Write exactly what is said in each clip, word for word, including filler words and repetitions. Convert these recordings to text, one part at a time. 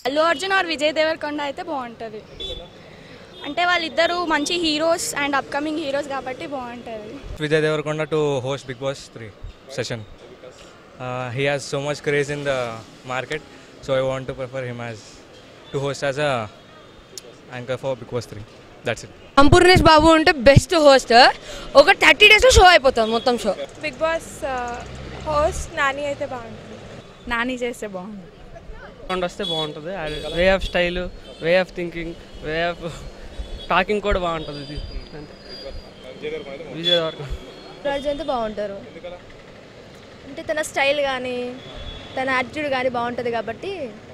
Allu Arjun or Vijay Deverakonda అయితే బాగుంటుంది. అంటే వాళ్ళిద్దరూ మంచి హీరోస్ అండ్ అప్కమింగ్ హీరోస్ కాబట్టి బాగుంటుంది. Vijay Deverakonda to host Big Boss three session. He has so much craze in the market, so I want to prefer him as to host as a anchor for Big Boss three. That's it. Sampoornesh Babu అంటే best host. ఒక thirty డేస్లో show అయిపోతుంది మొత్తం show. Big Boss host Nani అయితే బాగుంటుంది. నాని చేస్తే బాగుంటుంది. వస్తే బాగుంటుంది. Way of style, way of thinking, way of talking కూడా బాగుంటుంది. ఇది అంతే. విజయ్ దేవరకొండ రాజు అయితే బాగుంటారు. అంటే తన స్టైల్ కానీ తన యాటిట్యూడ్ కానీ బాగుంటుంది కాబట్టి.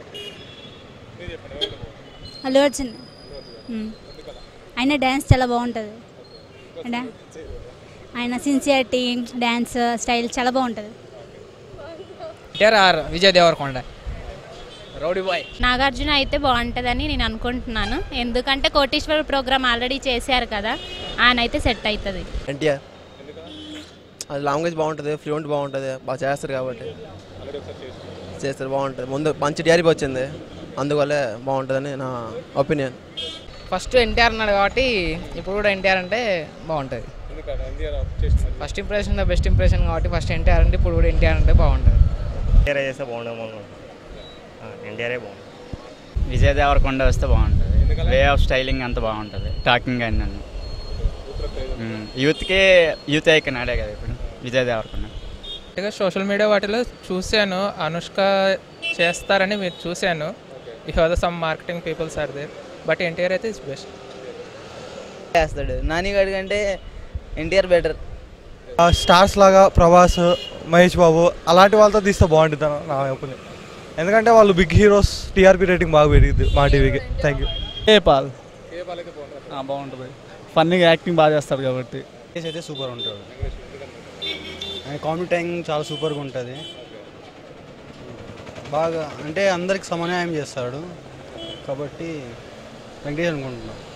అల్లు అర్జున్ ఆయన డ్యాన్స్ చాలా బాగుంటుంది. ఆయన సిన్సియారిటీ, డ్యాన్స్ స్టైల్ చాలా బాగుంటుంది. Vijay Deverakonda rowdy boy. నాగార్జున అయితే బాగుంటుందని నేను అనుకుంటున్నాను. ఎందుకంటే కోటీశ్వర ప్రోగ్రామ్ ఆల్రెడీ చేశారు కదా, ఆయన అయితే సెట్ అవుతుంది. ఎన్టీఆర్ అది లాంగ్వేజ్ బాగుంటుంది, ఫ్లూయెంట్ బాగుంటుంది, బాగా చేస్తారు కాబట్టి చేస్తారు బాగుంటుంది. ముందు మంచి టీఆర్పీ వచ్చింది, అందువల్లే బాగుంటుందని నా ఒపీనియన్. ఫస్ట్ ఎన్టీఆర్ అన్నాడు కాబట్టి ఇప్పుడు కూడా ఎన్టీఆర్ అంటే బాగుంటుంది. First impression the best impression కాబట్టి ఫస్ట్ ఎన్టీఆర్ అంటే ఇప్పుడు కూడా ఎన్టీఆర్ అంటే బాగుంటుంది. ఎన్టీఆర్ చేస్తే బాగుండదు, ఎన్టీఆరే బాగుంటుంది. విజయ్ దేవరకొండ వస్తే బాగుంటుంది. వే ఆఫ్ స్టైలింగ్ అంత బాగుంటుంది, టాకింగ్ అని నన్ను యూత్కే యూత్ ఐకన్ ఆడే కదా ఇప్పుడు విజయ్ దేవరకొండ. సోషల్ మీడియా వాటిలో చూశాను, అనుష్క చేస్తారని మీరు చూశాను. If are some marketing peoples are there, but NTR అయితే ఇస్ బెస్ట్ చేస్తాడు. నాని గారి కంటే ఎన్టీఆర్ బెటర్. స్టార్స్ లాగా ప్రభాస్, మహేష్ బాబు అలాంటి వాళ్ళతో తీస్తే బాగుంటుంది నా ఒపీనియన్. ఎందుకంటే వాళ్ళు బిగ్ హీరోస్, టీఆర్పీ రేటింగ్ బాగా పెరిగింది మా టీవీకి. Thank you. ఏ పాల్ బాగుంటుంది, ఫన్నీగా యాక్టింగ్ బాగా చేస్తారు కాబట్టి. అయితే సూపర్ ఉంటుంది, కామెడీ టైమింగ్ చాలా సూపర్గా ఉంటుంది. బాగా అంటే అందరికి సమన్వయం చేస్తాడు కాబట్టి వెంకటేష్ అనుకుంటున్నాను.